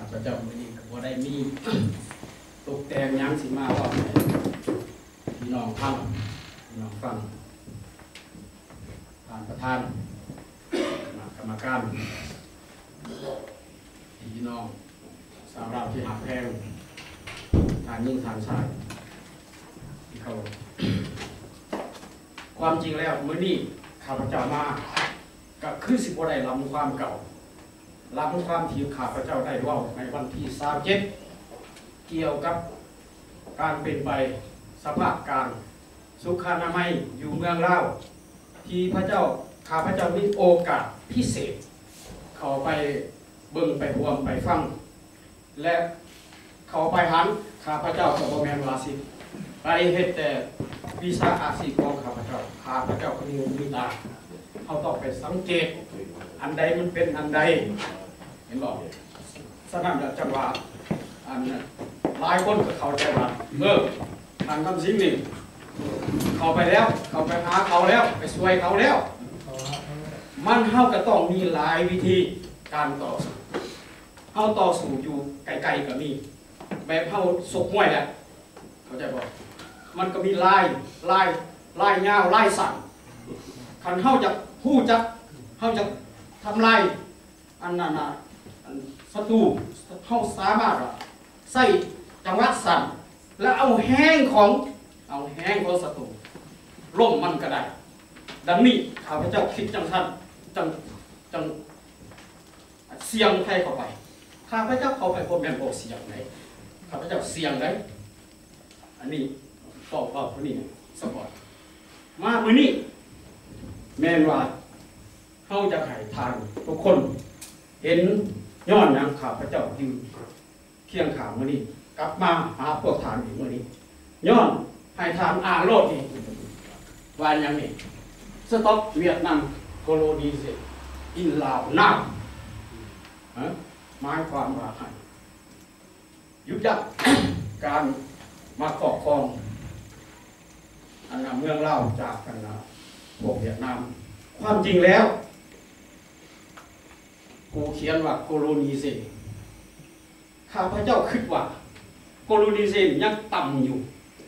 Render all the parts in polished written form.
พเจ้ามื้อนี้ก็บ่ได้มีตกแต่งหยังสิมาว่าพี่น้องฟังพี่น้องฟังประธานกรรมการพี่น้องสาวเราที่หักแพงทางยิ่งทางชายที่เขาความจริงแล้วมื้อนี้ข้าพเจ้ามาก็คือสิบ่ได้ล้ำความเก่าล้ำความที่ข้าพเจ้าได้เว้าในวันที่27เกี่ยวกับการเป็นไปสภาพการสุขอนามัยอยู่เมืองลาวที่พระเจ้าข้าพเจ้ามีโอกาสพิเศษเข้าไปเบิ่งไปรวมไปฟังและเข้าไปหันข้าพเจ้าก็บ่แม่นว่าสิไปเฮ็ดแต่วิชาอาชีพของข้าพเจ้าก็มีหูมีตาเขาต้องไปสังเกตอันใดมันเป็นอันใดเห็นบ่ฉะนั้นจังว่าอันหลายคนก็เข้าใจว่าทางคำสิ่งนี้เข้าไปแล้วเข้าไปหาเขาแล้วไปช่วยเขาแล้วมันเฮาก็ต้องมีหลายวิธีการต่อสู้เฮาต่อสู้อยู่ไกลๆก็มีแบบเฮาสกห้วยแหละเข้าใจบ่มันก็มีลายยาวลายสั่นคันเฮาจะฮู้จักเฮาจะทำลายอันนั้นน่ะศัตรูเฮาสามารถใส่จังหวะสั่นแล้วเอาแห้งของศัตรูล่มมันก็ได้ดังนี้ข้าพเจ้าคิดจังซั่นจังเสียงให้เข้าไปข้าพเจ้าเข้าไปบ่แม่นบ่เสียงไหนข้าพเจ้าเสียงได้อันนี้บอกผู้นี้สปอร์ตมามื้อนี้แม่นว่าเฮาจะให้ทานทุกคนเห็นย้อนหยังข้าพเจ้าอยู่เคียงข้างมื้อนี้กลับมาหาพวกทานอีกมื้อนี้ย้อนให้ทานอ่านโลดนี่ว่าหยังนี่สต็อปเวียดนามโคโลนีเซอินลาวนาหมายความว่าให้ยุบยับ การมาครอบครองอันเมืองลาวจากกันพวกเวียดนามความจริงแล้วกูเขียนว่าโคโลนีเซข้าพเจ้าคิดว่าโคโลนีเซยังต่ำอยู่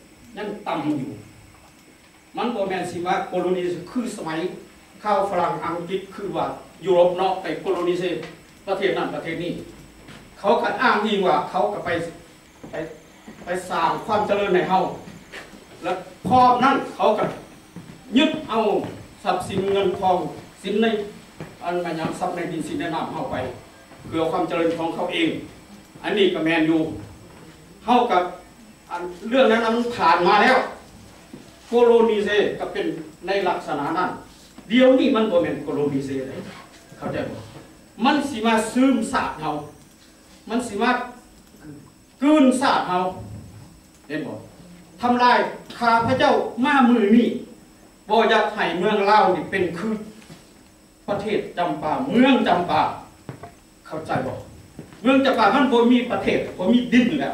มันบ่แม่นสิว่าโคโลนีเซคือสมัยข้าวฝรั่งอังกฤษคือว่ายุโรปเนาะไปโคโลนีเซประเทศนั้นประเทศนี้เขาก็อ้างอิงว่าเขาก็ไปสร้างความเจริญในเฮาแล้วพร้อมนั้นเขาก็ยึดเอาทรัพย์สินเงินทองสินในอันมันยังทรัพย์ในดินสินในน้ำเฮาไปเพื่อความเจริญของเขาเองอันนี้ก็แมนอยู่เฮากับเรื่องนั้นมันผ่านมาแล้วโคโลนีเซก็เป็นในลักษณะนั้นเดี๋ยวนี้มันบ่แม่นโคโลนีเซเลยเข้าใจบ่มันสิมาซึมซาบเฮามันสิมากืนซาบเฮาเห็นบ่ทำลายข้าพเจ้ามามือนี้บ่อยากให้เมืองลาวนี่เป็นคือประเทศจำปาเมืองจำปาเข้าใจบ่เมืองจำปามันบ่มีประเทศบ่มีดินแล้ว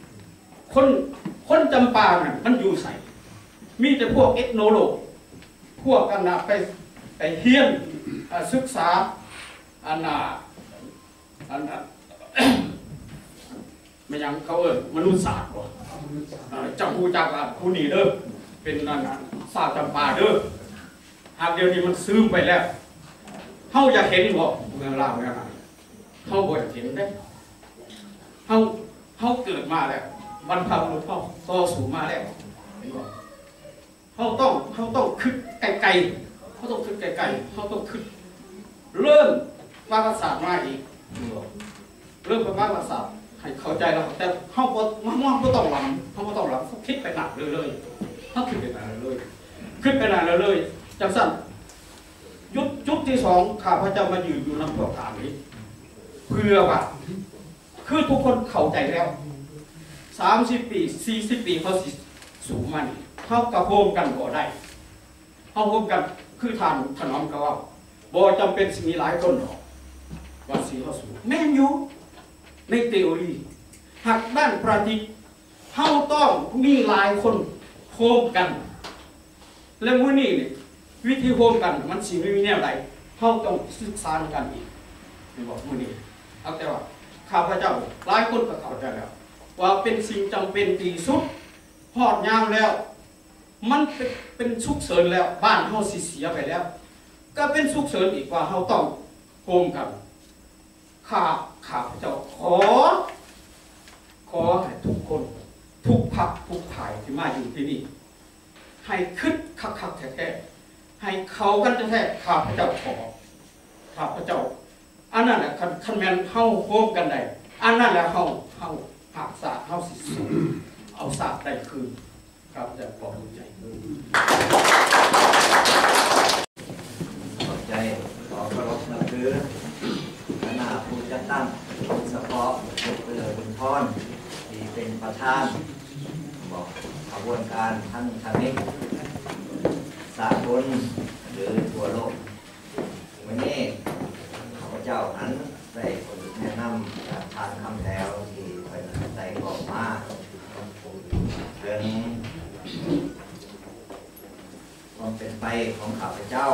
คนจำปาน่ะมันอยู่ไสมีแต่พวกเอทโนโลกพวกกันน่ะไปเรียนศึกษาอันไม่ยังเขามนุษยศาสตร์บ่จังฮู้จักผู้นี้เด้อเป็นนั่นศาสตร์จำปาเด้อหากเดี๋ยวนี้มันซึมไปแล้วเฮาอยากเห็นบ่เมืองลาวเนี่ยเฮาบ่อยากเห็นเด้เฮาเกิดมาแล้วบรรพบุรุษเฮาต่อสู้มาแล้วเห็นบ่เฮาต้องคิดไกลๆเฮาต้องคิดไกลๆเฮาต้องคิดเริ่มวารศาสตร์มาอีกเริ่มวารศาสตร์ให้เข้าใจแล้วแต่เฮาบ่ต้องหลังคิดไปหนักเลยเฮาคิดไปหนักเลยจังซั่นจุดที่2ข้าพเจ้ามายืนอยู่นำพวกทานนี้เพื่อว่าคือทุกคนเข้าใจแล้ว30ปี40ปีเขาสิสูงมันเฮาก็โฮมกันบ่ได้เฮาโฮมกันคือถนอมก็ว่าบ่จำเป็นสิมีหลายคนหรอกว่าสิเฮาสูงแม่นอยู่ในทฤษฎีหากด้านปฏิบัติเฮาต้องมีหลายคนโฮมกันแล้วมื้อนี้นี่วิธีโฮมกันมันสิมีแนวใดเฮาต้องศึกษากันอีกนี่บอกมื้อนี้เอาแต่ว่าข้าพเจ้าหลายคนก็เข้าใจแล้วว่าเป็นสิ่งจำเป็นที่สุดหอดยามแล้วมันเป็นฉุกเฉินแล้วบ้านเฮาสิเสียไปแล้วก็เป็นฉุกเฉินอีกว่าเฮาต้องโฮมกันข้าพเจ้าขอให้ทุกคนทุกพรรคทุกฝ่ายที่มาอยู่ที่นี่ให้คิดคักๆแท้ๆให้เข้ากันแท้ๆข้าพเจ้าขอข้าพเจ้าอันนั้นแหละคันแม่นเฮาโฮมกันได้อันนั้นแหละเฮาหากศาสตร์เฮาสิสู้เอาศาสตร์ได้คืนครับจะขอบใจขอบใจขอเคารพนับถือคณะผู้จัดตั้งเฉพาะบุญพรที่เป็นประธานบอกขบวนการทั้งทางนี้สากลหรือทั่วโลกวันนี้ข้าพเจ้านั้นได้แนะนำจากทางคำแถวที่เป็นใจออกมาถึงความเป็นไปของข้าพเจ้า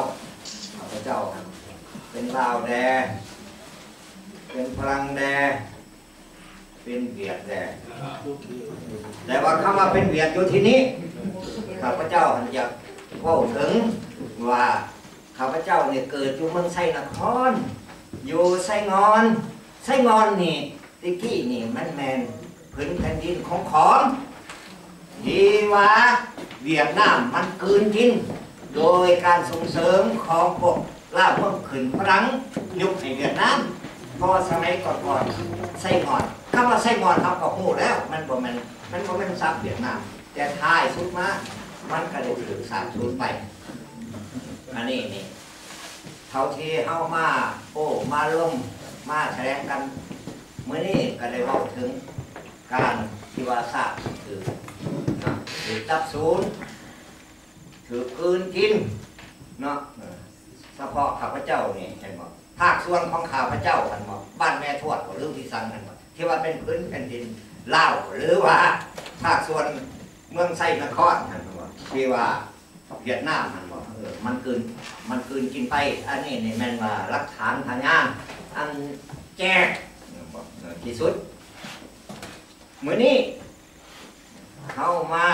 เป็นลาวแดเป็นพลังแดเป็นเวียดแดแต่ว่าคำว่าเป็นเวียดอยู่ที่นี้ข้าพเจ้าอยากเล่าถึงว่าข้าพเจ้าเนี่ยเกิดอยู่เมืองไซนครอยู่ไซงอนนี่ติกี้นี่มันแมนพื้นแผ่นดินของที่ว่าเวียดนามมันกืนกินโดยการส่งเสริมของพวกลาวเมืองขึ้นฝรั่งยุคในเวียดนามเพราะสมัยก่อนไซงอนคำว่าไซงอนเขาก็หูแล้วมันบ่แม่นซับเวียดนามแต่ท้ายสุดมามันก็ได้ถือสารสูญไปอันนี้เท่าที่เฮามามาลงมาแถลงกันเมื่อนี้ก็ได้เล่าถึงการที่ว่าทราบถือตับศูนย์ถือคืนกินเนาะเฉพาะข้าพเจ้านี่เห็นบ่ภาคส่วนของข้าพเจ้ากันบ่บ้านแม่ทวดหรือที่สังกันบ่ที่ว่าเป็นพื้นแผ่นดินลาวหรือว่าภาคส่วนเมืองไซนครนั่นบ่ที่ว่าเวียดนามนั่นบ่มันคืนกินไปอันนี้นี่แม่นว่าหลักฐานทางงานอันแจ้งที่สุดมื้อนี้เข้ามา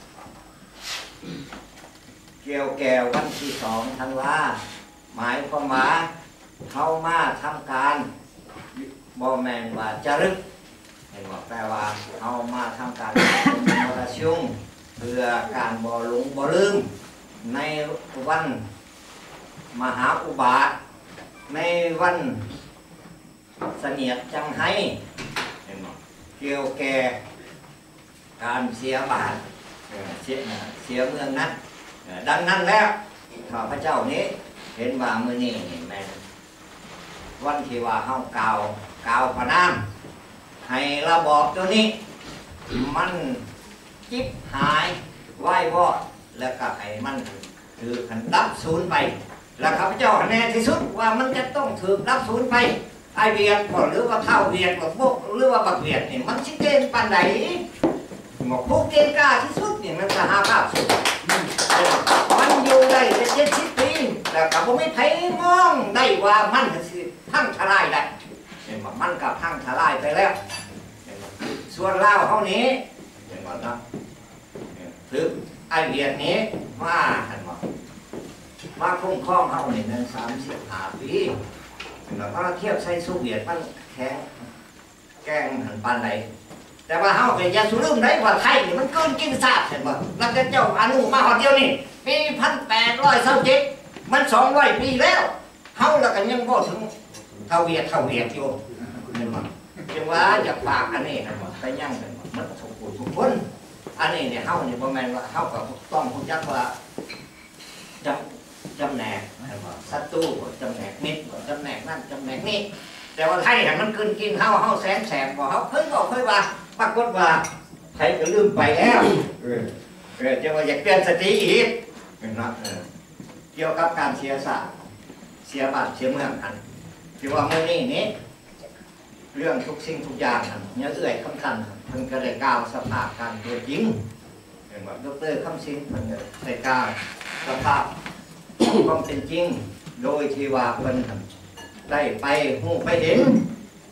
เกี่ยวแก่วันที่2 ธันวาหมายความว่าเข้ามาทำการบ่แม่นว่าจะรึกเห็นว่าแปลว่าเข้ามาทำการประชุมเพื่อการบ่หลงบ่ลืมในวันมหาอุบาทในวันเสนียดจังไห้เห็นบ่เกี่ยวแก่การเสียบาทเสียเมืองนั้นดังนั้นแล้วข้าพเจ้านี้เห็นว่ามื้อนี้นี่แม่นวันที่ว่าเฮากล่าวพระนามให้ระบอบตัวนี้มันจิบหายไหว้วอดแล้วก็ให้มันถือขันดับศูนย์ไปแล้วข้าพเจ้าแน่ที่สุดว่ามันจะต้องถือดับศูนย์ไปไอเวียดหรือว่าเท่าเวียดหรือพวกหรือว่าบักเวียดนี่มันชิเกนปันไหนบอกพวกเกณฑ์กล้าที่สุดนี่มันจะหาภาพสุดมันอยู่ได้70 ปีแต่กับผมไม่ไพ่มองได้ว่ามันจะพังทลายได้เห็นบอกมันกับพังทลายไปแล้วส่วนลาวเขานี้เห็นบอกนะถือไอเวียดนี้มาเห็นบอกมาคุ้มครองเขาเนี่ยนั้น35 ปีแล้วก็เทียบใช้โซเวียตมันแข็งแกงหันปานใดแต่ว่าเฮาเป็นยาสูบได้ว่าไทยนี่มันเกินกินซาบเห็นบ่แล้วเจ้าอนุมาหอดเดียวนี่ปี1827มัน200 ปีแล้วเฮาแล้วก็ยังบ่ถึงเท่าเวียดอยู่เห็นบ่จังว่าอยากฝากอันนี้เห็นบ่ไปยังเห็นบ่มันทุกคนอันนี้เนี่ยเฮานี่บ่แม่นว่าเฮาก็ต้องรู้จักว่าจำแนกศัตรูจำแนกมิตรจำแนกนั่นจำแนกนี่แต่ว่าไทยมันกินเฮาแสบกว่าเฮาเคยว่าปรากฏว่าไทยก็ลืมไปแล้วจะว่าอยากเตือนสติอีกนะเกี่ยวกับการเสียสละเสียบ้านเสียเมืองกันที่ว่าเมื่อนี้เรื่องทุกสิ่งทุกอย่างเนี่ยเอื้อยคำสั่นเพิ่นก็ได้กล่าวสภาพการตัวจริงเห็นว่าดร.คำสิงเพิ่นได้กล่าวสภาพความเป็นจริงโดยที่ว่าเพิ่นได้ไปหูไปเห็น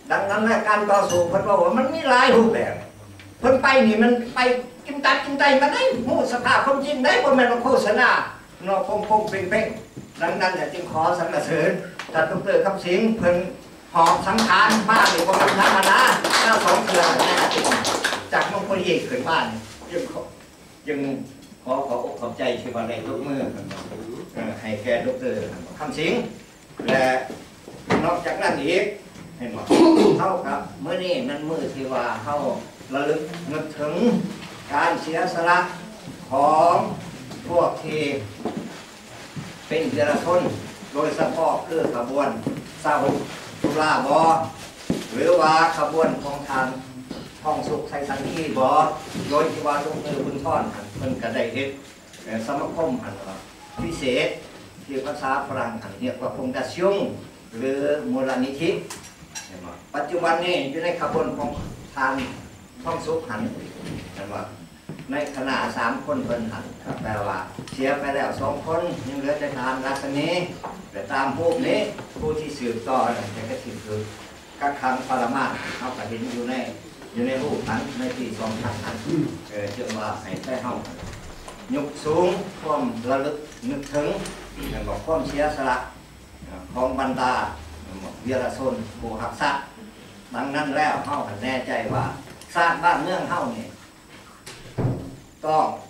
ดังนั้นในการต่อสู้เพิ่นบอกว่ามันมีหลายรูปแบบเพิ่นไปนี่มันไปกินตัดกินใจมาได้หูสภาพความจริงได้บ่แม่นว่าโฆษณาเนาะพงๆเป่งๆดังนั้นจึงขอสรรเสริญท่านดร.คำสิงห์เพิ่นหอบสังขารมานี่บ่เป็นธรรมดาถ้า2เทื่อจากมงคลเอกขึ้นบ้านจึงขออกขอบใจที่ว่าได้ยกมือให้แก่ดร.คำสิงห์และนอกจากนั้นอีกเห็นบ่เท่ากับมื้อนี้มันมื้อที่ว่าเฮาระลึกนึกถึงการเสียสละของพวกที่เป็นเยาวชนโดยเฉพาะคือขบวนตุลาบอหรือว่าขบวนของทางห้องสุขไทยสันติบอโดยที่ว่าลงมือคุณท่อนเพิ่นก็ได้เฮ็ดสมาคมพิเศษที่ภาษาฝรั่งเรียกว่าฟงดาซิงหรือมูลนิธิปัจจุบันนี้อยู่ในขบวนของทางห้องสุขในขณะ3 คนเพิ่นหันแปลว่าเสียไปแล้ว2 คนยังเหลือแต่ทานรัศมีแต่ตามรูปนี้ผู้ที่สืบต่อจะก็คือกักขังปรมาสเขาก็เห็นอยู่ในรูปนั้นในปี2000นั้นจึงว่าให้ได้เฮายกสูงความระลึกนึกถึงบอกความเสียสละของบรรดาเวียรชนผู้หักษะดังนั้นแล้วเฮาแน่ใจว่าชาติบ้านเมืองเฮานี่ต้อง